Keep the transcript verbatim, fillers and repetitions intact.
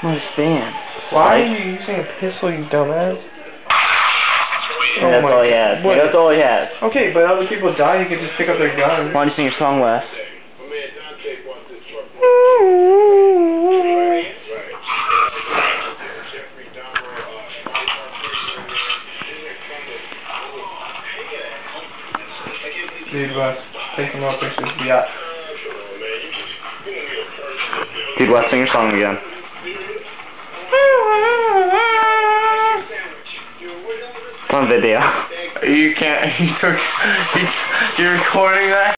My stand. Why are you using a pistol, you dumbass? Oh that's all he has. What? That's all he has. Okay, but other people die, you can just pick up their gun. Why don't you sing your song, Wes? Dude, Wes, take some more pictures. Yeah. Dude, Wes, sing your song again. It's on video. You can't. You took. You're recording that.